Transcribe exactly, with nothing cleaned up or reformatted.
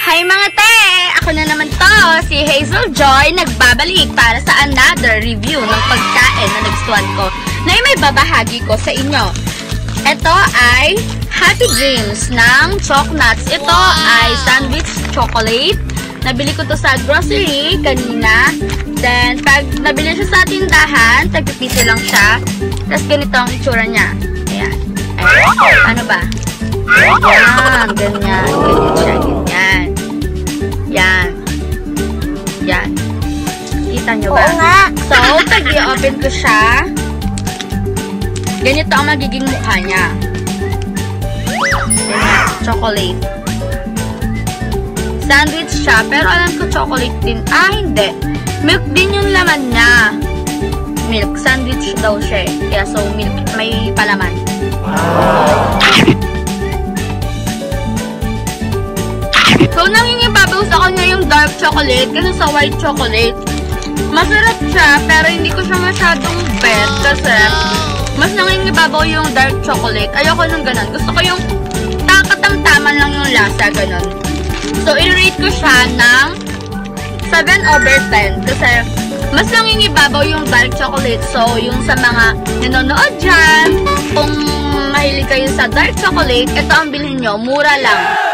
Hi mga te! Ako na naman to, si Hazel Joy, nagbabalik para sa another review ng pagkain na nagustuhan ko na may babahagi ko sa inyo. Ito ay Happy Dreams ng Chocnuts. Ito ay sandwich chocolate. Nabili ko to sa grocery kanina. Then, pag nabili siya sa tindahan, tagpipiso lang siya. Tapos ganito ang itsura niya. Ayan. Ayan. Ano ba? Ayan. Ganyan. Ganyan siya. Ganyan. Yan. Yan. Kita nyo ba? Oo nga. So, pag i-open ko siya, ganito ang magiging mukha niya. Ganyan. Chocolate. Sandwich siya, pero alam ko chocolate din. Ah, hindi. Milk din yung laman niya. Milk. Sandwich daw siya. Kaya so, milk. May palaman. So, nangingibabaw sa kanya yung dark chocolate kasi sa white chocolate. Masarap siya, pero hindi ko siya masyadong bet kasi mas nangingibabaw yung dark chocolate. Ayoko nung ganun. Gusto ko yung takatamtaman lang yung lasa, ganun. So, i-rate ko siya ng seven over ten kasi mas nangingibabaw yung dark chocolate. So, yung sa mga nanonood dyan, kung mahilig kayo sa dark chocolate, ito ang bilhin nyo. Mura lang.